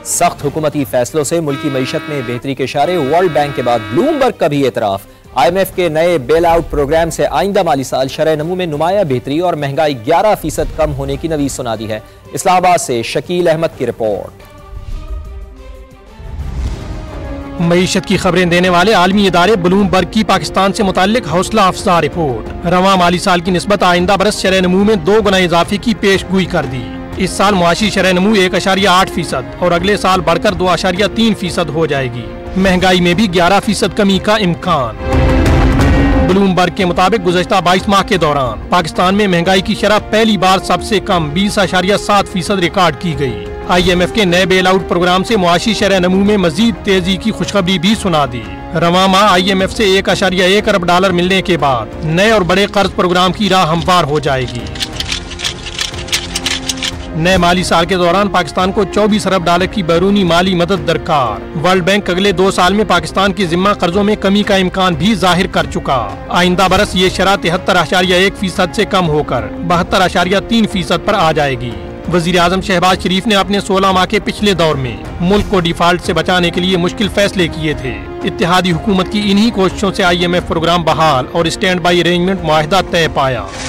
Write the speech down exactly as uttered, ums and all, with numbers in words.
सख्त हुकूमती फैसलों से मुल्की मईशत में बेहतरी के इशारे। वर्ल्ड बैंक के बाद ब्लूमबर्ग का भी एतराफ। आई एम एफ के नए बेल आउट प्रोग्राम से आइंदा माली साल शरह नमू में नुमाया बेहतरी और महंगाई ग्यारह फीसद कम होने की नवीज सुना दी है। इस्लामाबाद से शकील अहमद की रिपोर्ट। मईशत की खबरें देने वाले आलमी इदारे ब्लूमबर्ग की पाकिस्तान से मुताल्लिक हौसला अफजा रिपोर्ट। रवां माली साल की निस्बत आइंदा बरस शरह नमू में दो गुना इजाफे की पेश गोई कर दी। इस साल मुआशी शरह नमू एक अशारिया आठ फीसद और अगले साल बढ़कर दो अशारिया तीन फीसद हो जाएगी। महंगाई में भी ग्यारह फीसद कमी का इम्कान। ब्लूमबर्ग के मुताबिक गुज़श्ता बाईस माह के दौरान पाकिस्तान में महंगाई की शरह पहली बार सबसे कम बीस अशारिया सात फीसद रिकॉर्ड की गई। आई एम एफ के नए बेल आउट प्रोग्राम से मुआशी शरह नमू में मजीद तेजी की खुशखबरी भी सुना दी। रवां माह आई एम एफ से एक अशारिया एक अरब डॉलर मिलने के बाद नए और बड़े कर्ज प्रोग्राम की राह हमवार हो जाएगी। नए माली साल के दौरान पाकिस्तान को चौबीस अरब डॉलर की बैरूनी माली मदद दरकार। वर्ल्ड बैंक अगले दो साल में पाकिस्तान के जिम्मा कर्जों में कमी का इम्कान भी जाहिर कर चुका। आइंदा बरस ये शरह तिहत्तर अशारिया एक फीसद से कम होकर बहत्तर अशारिया तीन फीसद पर आ जाएगी। वजीर आजम शहबाज शरीफ ने अपने सोलह माह के पिछले दौर में मुल्क को डिफॉल्ट से बचाने के लिए मुश्किल फैसले किए थे। इत्तेहादी हुकूमत की इन्हीं कोशिशों से आई एम एफ प्रोग्राम बहाल और स्टैंड बाई अरेंजमेंट मुआहिदा तय पाया।